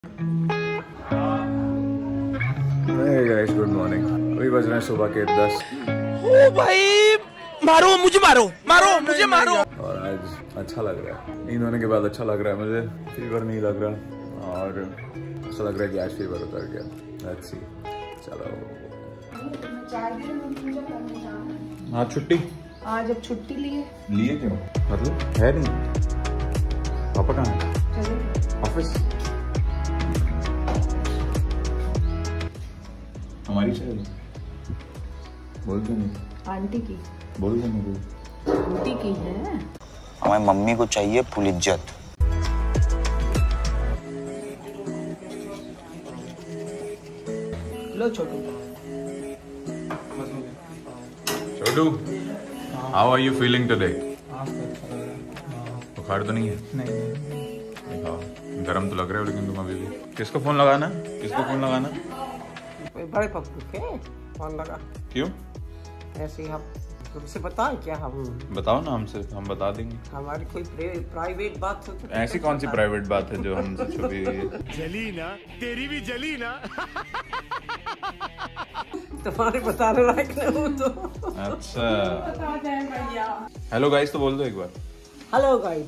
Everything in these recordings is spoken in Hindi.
Good morning. अभी बज रहे हैं सुबह के 10। ओ भाई मारो मुझे, मारो मुझे मारो। और आज अच्छा लग रहा है, नींद होने के बाद अच्छा लग रहा है मुझे। फीवर नहीं लग रहा और ऐसा लग रहा है कि आज फीवर उतर गया। Let's see. चलो आज छुट्टी, आज अब छुट्टी लिए क्यों? मतलब है नहीं, पापा कहाँ है? ऑफिस। हमारी चाय बोल क्यों नहीं? आंटी की बोल क्यों नहीं? आंटी की है। हमारी मम्मी को चाहिए फुल इज्जत। लो Chhotu. Chhotu, how are you feeling today? बुखार तो नहीं है? नहीं। गरम तो लग रहा है लेकिन तुम अभी भी। किसको फोन लगाना? बड़े पप्पू के फोन लगा। क्यों? ऐसे ही हम तुमसे बताएं क्या? हम बताओ ना, हमसे हम बता देंगे। हमारी कोई प्राइवेट बात हो तो ऐसी कौन सी प्राइवेट बात है जो हमसे छुपी है? जली ना, तेरी भी जली ना। तुम्हारे बताने लायक नहीं हो तो। अच्छा हेलो गाइस तो बोल दो एक बार। Hello guide.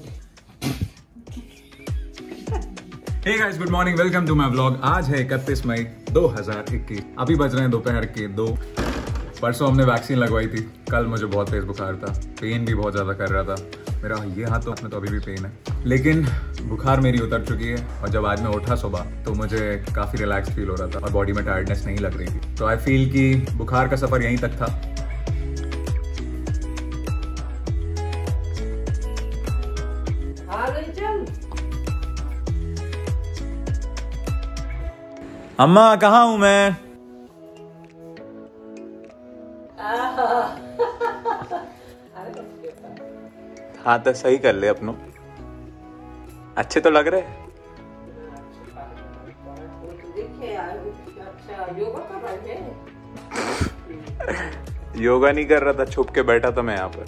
Hey guys, good morning, welcome to my vlog. आज है 31 मई 2021। अभी बज रहे हैं दोपहर के 2। परसों हमने वैक्सीन लगवाई थी। कल मुझे बहुत तेज बुखार था, पेन भी बहुत ज्यादा कर रहा था। मेरा ये हाथ में तो अभी भी पेन है, लेकिन बुखार मेरी उतर चुकी है। और जब आज मैं उठा सुबह तो मुझे काफी रिलैक्स फील हो रहा था और बॉडी में टायर्डनेस नहीं लग रही थी। तो आई फील कि बुखार का सफर यहीं तक था। अम्मा कहाँ हूं मैं? हाँ तो सही कर ले अपनों, अच्छे तो लग रहे। योगा नहीं कर रहा था, छुप के बैठा था मैं यहाँ पर।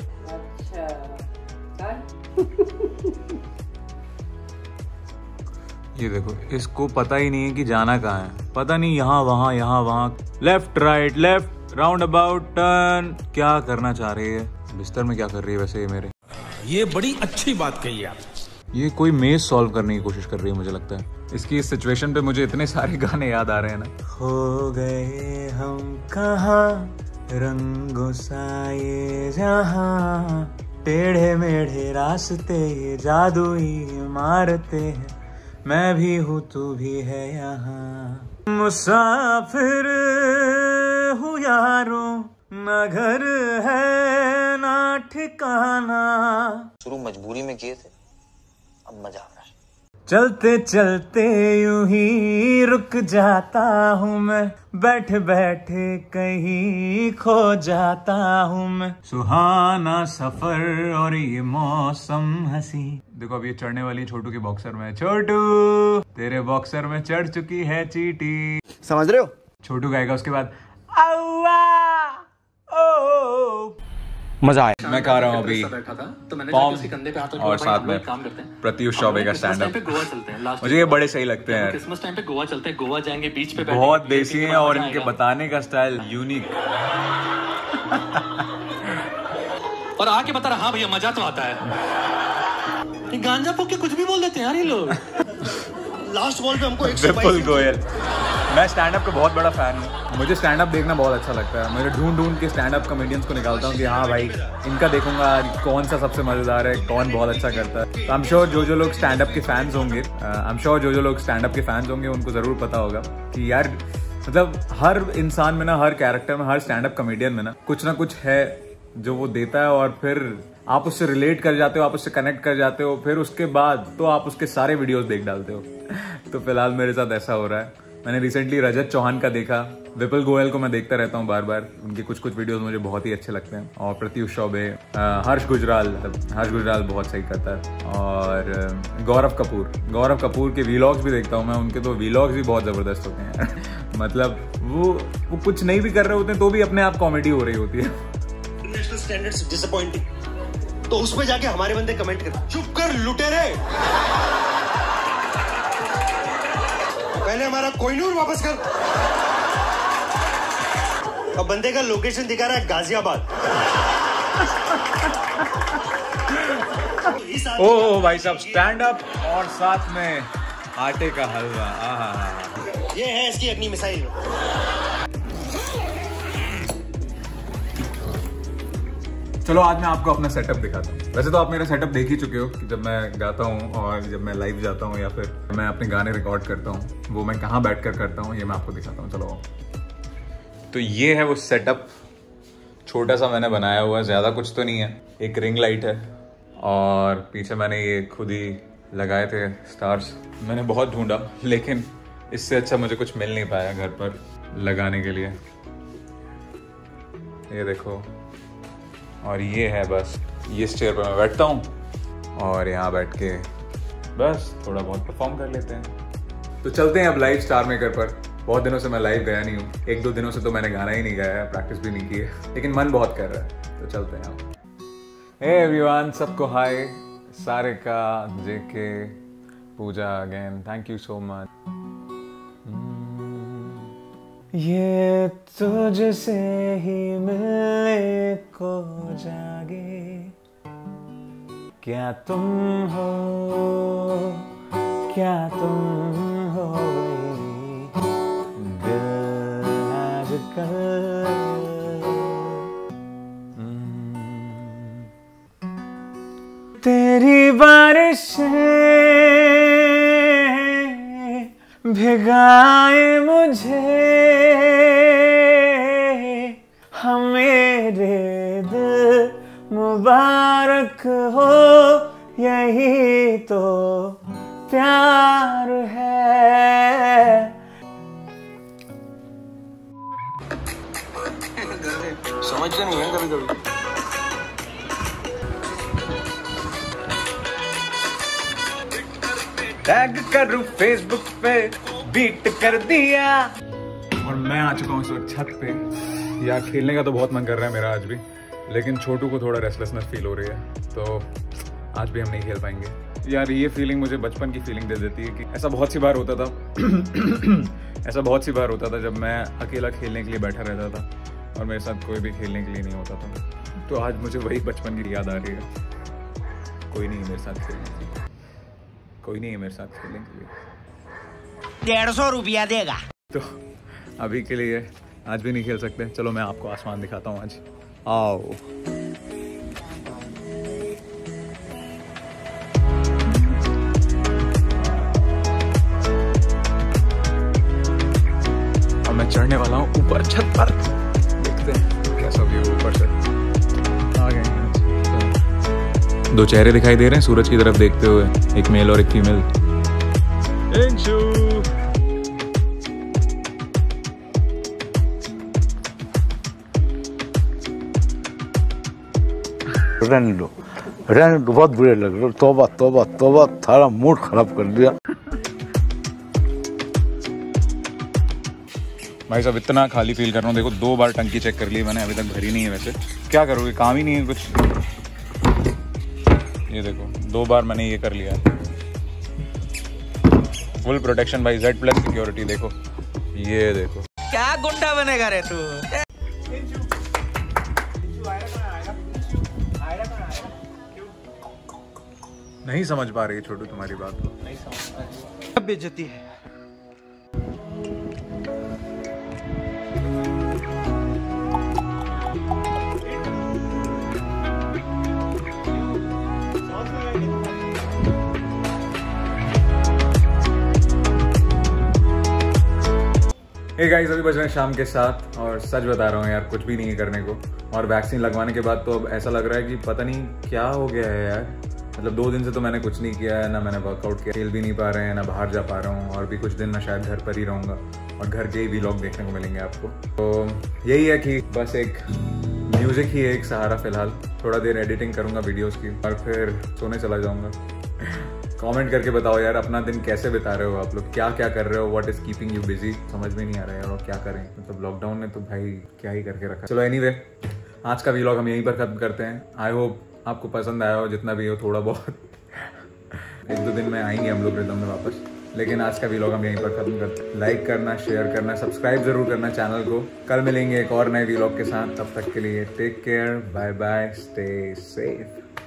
ये देखो, इसको पता ही नहीं है कि जाना कहाँ है। पता नहीं यहाँ वहाँ left right left round about turn. क्या करना चाह रही है? बिस्तर में क्या कर रही है वैसे ये मेरे? ये बड़ी अच्छी बात कही आप। ये कोई मेज सॉल्व करने की कोशिश कर रही है मुझे लगता है। इसकी इस सिचुएशन पे मुझे इतने सारे गाने याद आ रहे हैं ना। हो गए हम कहाँ, रंगों सा ये जहाँ, टेढ़े मेढ़े रास्ते ये जादुई इमारतें हैं, मैं भी हूँ तू भी है यहाँ। मुसाफिर हूँ यारों, ना घर है ना ठिकाना। शुरू मजबूरी में किए थे, अब मजा आ रहा है। चलते चलते यूं ही रुक जाता हूँ मैं, बैठे बैठे कहीं खो जाता हूँ मैं। सुहाना सफर और ये मौसम हंसी। देखो अब ये चढ़ने वाली छोटू के बॉक्सर में। छोटू तेरे बॉक्सर में चढ़ चुकी है चींटी, समझ रहे हो? छोटू गाएगा उसके बाद औवा ओ। मजा आया। मैं खा रहा हूँ अभी पॉम और साथ में प्रत्युष चौबे का स्टैंड अप। मुझे ये बड़े सही लगते हैं। क्रिसमस टाइम पे गोवा चलते हैं, गोवा जाएंगे, बीच पे बहुत देसी हैं और इनके बताने का स्टाइल यूनिक। और आके बता रहा, हाँ भैया मजा तो आता है। ये गांजा फूक के कुछ भी बोल देते हैं यार ये लोग। लास्ट बॉल पे हमको विपुल गोयल। मैं स्टैंड अप का बहुत बड़ा फैन हूँ। मुझे स्टैंड अप देखना बहुत अच्छा लगता है। मैं ढूंढ के स्टैंड अप कॉमेडियंस को निकालता हूँ कि हाँ भाई इनका देखूंगा कौन सा सबसे मजेदार है, कौन बहुत अच्छा करता है। तो आई एम श्योर जो लोग स्टैंड अप के फैंस होंगे उनको जरूर पता होगा कि यार मतलब हर इंसान में ना, हर कैरेक्टर में, हर स्टैंड अप कॉमेडियन में ना कुछ है जो वो देता है और फिर आप उससे रिलेट कर जाते हो, आप उससे कनेक्ट कर जाते हो, फिर उसके बाद तो आप उसके सारे वीडियोस देख डालते हो। तो फिलहाल मेरे साथ ऐसा हो रहा है। मैंने रिसेंटली रजत चौहान का देखा, विपुल गोयल को मैं देखता रहता हूँ बार बार, उनके कुछ वीडियोस मुझे बहुत ही अच्छे लगते हैं। और प्रत्युष चौबे, हर्ष गुजराल बहुत सही करता है। और गौरव कपूर के व्लॉग्स भी देखता हूँ मैं। उनके तो व्लॉग्स भी बहुत जबरदस्त होते हैं। मतलब वो कुछ नहीं भी कर रहे होते हैं तो भी अपने आप कॉमेडी हो रही होती है। इंटरनेशनल स्टैंडर्ड्स डिसअपॉइंटिंग, तो उसमें जाके हमारे बंदे कमेंट कर, चुप कर लुटेरे। पहले हमारा कोहिनूर वापस कर। अब बंदे का लोकेशन दिखा रहा है गाजियाबाद। ओ भाई साहब, स्टैंड अप और साथ में आटे का हलवा। ये है इसकी अग्नि मिसाइल। चलो आज मैं आपको अपना सेटअप दिखाता हूँ। वैसे तो आप मेरा सेटअप देख ही चुके हो कि जब मैं गाता हूँ और जब मैं लाइव जाता हूँ या फिर मैं अपने गाने रिकॉर्ड करता हूँ, वो मैं कहाँ बैठकर करता हूँ ये मैं आपको दिखाता हूँ। चलो, तो ये है वो सेटअप, छोटा सा मैंने बनाया हुआ है, ज़्यादा कुछ तो नहीं है। एक रिंग लाइट है और पीछे मैंने ये खुद ही लगाए थे स्टार्स। मैंने बहुत ढूंढा लेकिन इससे अच्छा मुझे कुछ मिल नहीं पाया घर पर लगाने के लिए। ये देखो, और ये है बस, ये इस चेयर पर मैं बैठता हूँ और यहाँ बैठ के बस थोड़ा बहुत परफॉर्म कर लेते हैं। तो चलते हैं अब लाइव स्टार मेकर पर। बहुत दिनों से मैं लाइव गया नहीं हूँ, 1-2 दिनों से तो मैंने गाना ही नहीं गाया है, प्रैक्टिस भी नहीं की है, लेकिन मन बहुत कर रहा है। तो चलते हैं अब। हे एवरीवन, सबको hi. Sarika, JK, Pooja again, thank you so much. ये तुझसे ही मिलने को जागे, क्या तुम हो, क्या तुम हो दिल आजकल। तेरी बारिशें भिगाए मुझे, मेरे दिल मुबारक हो, यही तो प्यार है। समझते नहीं है कभी कभी। टैग करूं फेसबुक पे, बीट कर दिया। और मैं आ चुका हूँ इस वक्त छत पे। यार खेलने का तो बहुत मन कर रहा है मेरा आज भी, लेकिन छोटू को थोड़ा रेस्टलेसनेस फील हो रही है, तो आज भी हम नहीं खेल पाएंगे। यार ये फीलिंग मुझे बचपन की फीलिंग दे देती है कि ऐसा बहुत सी बार होता था ऐसा बहुत सी बार होता था जब मैं अकेला खेलने के लिए बैठा रहता था और मेरे साथ कोई भी खेलने के लिए नहीं होता था। तो आज मुझे वही बचपन की याद आ रही है। कोई नहीं है मेरे साथ खेलने के लिए, कोई नहीं है मेरे साथ खेलने के लिए। 150 रुपया देगा। तो अभी के लिए आज भी नहीं खेल सकते। चलो मैं आपको आसमान दिखाता हूँ आज, आओ। और मैं चढ़ने वाला हूँ ऊपर छत पर, देखते हैं कैसा व्यू ऊपर से। आ गए हैं। 2 चेहरे दिखाई दे रहे हैं सूरज की तरफ देखते हुए, एक मेल और एक फीमेल। रहने दो, बहुत बुरे लग रहे। तौबा तौबा तौबा, थारा मूड खराब कर दिया। भाई साहब इतना खाली फील कर रहा हूँ। देखो 2 बार टंकी चेक कर ली मैंने, अभी तक भरी नहीं है। वैसे क्या करोगे, काम ही नहीं है कुछ। ये देखो 2 बार मैंने ये कर लिया। फुल प्रोटेक्शन भाई, Z+ सिक्योरिटी। देखो ये देखो, क्या गुंडा बनेगा रे तू। नहीं समझ पा रही छोटू तुम्हारी बात को। नहीं समझ पा रही, बेइज्जती है। हे गाइस, अभी बज रहे हैं शाम के 7 और सच बता रहा हूँ यार, कुछ भी नहीं है करने को। और वैक्सीन लगवाने के बाद तो अब ऐसा लग रहा है कि पता नहीं क्या हो गया है यार। मतलब 2 दिन से तो मैंने कुछ नहीं किया है, ना मैंने वर्कआउट किया, खेल भी नहीं पा रहे हैं, ना बाहर जा पा रहा हूँ। और भी कुछ दिन मैं शायद घर पर ही रहूँगा और घर के ही व्लॉग देखने को मिलेंगे आपको। तो यही है कि बस एक म्यूजिक ही है एक सहारा फिलहाल। थोड़ा देर एडिटिंग करूँगा वीडियोज़ की और फिर सोने चला जाऊँगा। कमेंट करके बताओ यार, अपना दिन कैसे बिता रहे हो आप लोग, क्या क्या कर रहे हो, what is keeping you busy. समझ में नहीं आ रहा है और क्या करें। मतलब लॉकडाउन ने तो भाई क्या ही करके रखा। चलो एनीवे, आज का व्लॉग हम यहीं पर खत्म करते हैं। आई होप आपको पसंद आया हो, जितना भी हो थोड़ा बहुत। 1-2 दिन में आएंगे हम लोग रिदम में वापस। लेकिन आज का वीलॉग हम यहीं पर खत्म करते हैं। लाइक करना, शेयर करना, सब्सक्राइब जरूर करना चैनल को। कल मिलेंगे एक और नए वीलॉग के साथ, तब तक के लिए take care, bye bye, stay safe.